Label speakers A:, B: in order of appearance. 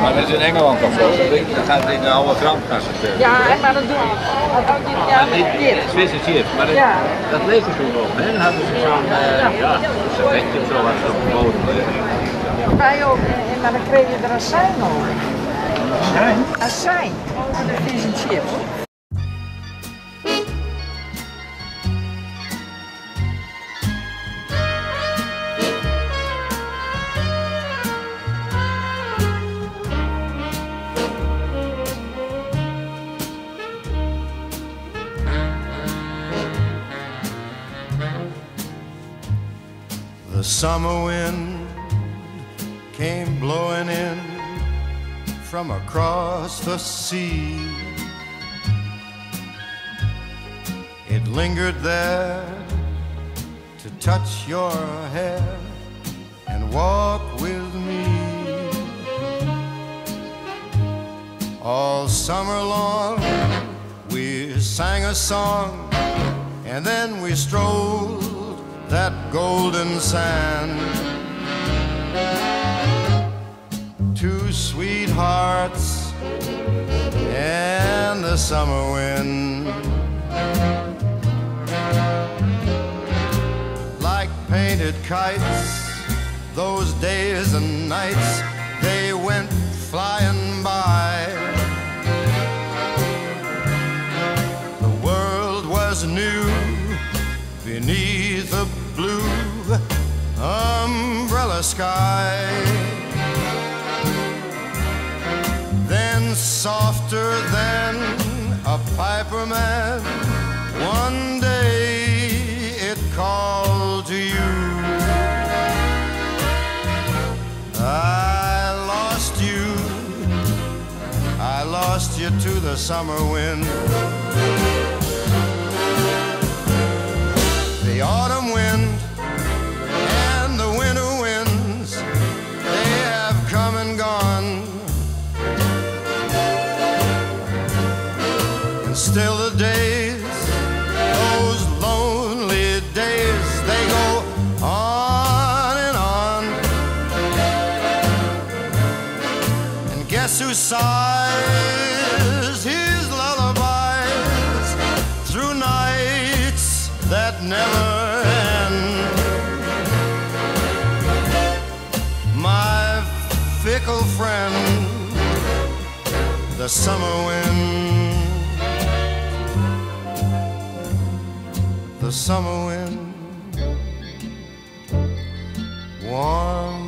A: Maar dat is in Engeland of zo. Dan gaat het in de oude krantenkassen.
B: Ja, maar dat doen we. Ja, dit.
A: Zwitser chips, maar dat leefde toen nog. Hè? Dan hadden ze zo'n servetje of zo wat op de bodem liggen.
B: Wij ook, maar dan kreeg je er azijn over. Azijn? Azijn, over de vis en chips.
C: The summer wind came blowing in from across the sea. It lingered there to touch your hair and walk with me. All summer long we sang a song, and then we strolled that golden sand. Two sweethearts and the summer wind, like painted kites, those days and nights, they went flying by. The world was new beneath the blue umbrella sky. Then softer than a piper man, one day it called to you. I lost you to the summer wind. The autumn wind and the winter winds, they have come and gone. And still the days, those lonely days, they go on and on. And guess who sighs his lullabies through nights that never end? My fickle friend, the summer wind. The summer wind, warm